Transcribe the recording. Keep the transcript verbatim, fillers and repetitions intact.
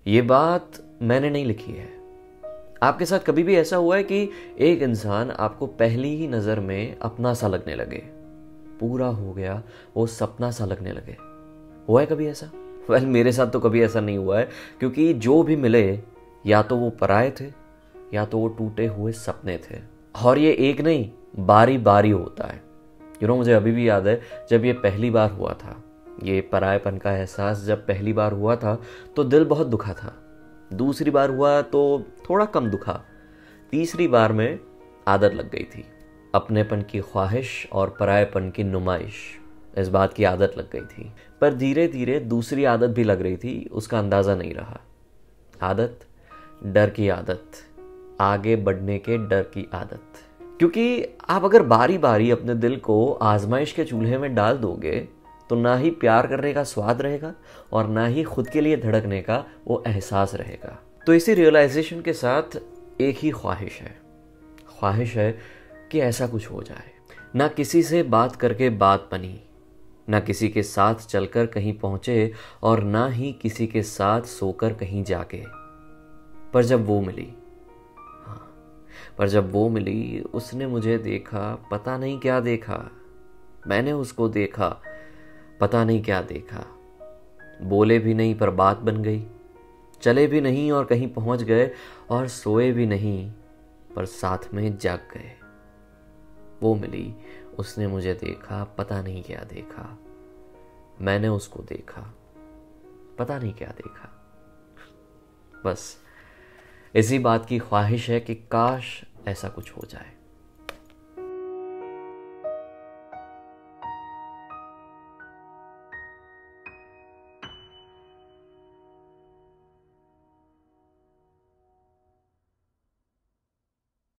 ये बात मैंने नहीं लिखी है। आपके साथ कभी भी ऐसा हुआ है कि एक इंसान आपको पहली ही नज़र में अपना सा लगने लगे, पूरा हो गया, वो सपना सा लगने लगे? हुआ है कभी ऐसा? वेल well, मेरे साथ तो कभी ऐसा नहीं हुआ है, क्योंकि जो भी मिले या तो वो पराये थे या तो वो टूटे हुए सपने थे। और ये एक नहीं, बारी बारी होता है। यू नो, मुझे अभी भी याद है जब ये पहली बार हुआ था, ये परायेपन का एहसास जब पहली बार हुआ था तो दिल बहुत दुखा था। दूसरी बार हुआ तो थोड़ा कम दुखा। तीसरी बार में आदत लग गई थी। अपनेपन की ख्वाहिश और परायेपन की नुमाइश, इस बात की आदत लग गई थी। पर धीरे धीरे दूसरी आदत भी लग रही थी, उसका अंदाज़ा नहीं रहा। आदत, डर की आदत, आगे बढ़ने के डर की आदत। क्योंकि आप अगर बारी बारी अपने दिल को आजमाइश के चूल्हे में डाल दोगे तो ना ही प्यार करने का स्वाद रहेगा और ना ही खुद के लिए धड़कने का वो एहसास रहेगा। तो इसी रियलाइजेशन के साथ एक ही ख्वाहिश है, ख्वाहिश है कि ऐसा कुछ हो जाए। ना किसी से बात करके बात बनी, ना किसी के साथ चलकर कहीं पहुंचे और ना ही किसी के साथ सोकर कहीं जाके। पर जब वो मिली, हाँ, पर जब वो मिली, उसने मुझे देखा, पता नहीं क्या देखा। मैंने उसको देखा, पता नहीं क्या देखा। बोले भी नहीं पर बात बन गई, चले भी नहीं और कहीं पहुंच गए, और सोए भी नहीं पर साथ में जाग गए। वो मिली, उसने मुझे देखा, पता नहीं क्या देखा। मैंने उसको देखा, पता नहीं क्या देखा। बस इसी बात की ख्वाहिश है कि काश ऐसा कुछ हो जाए।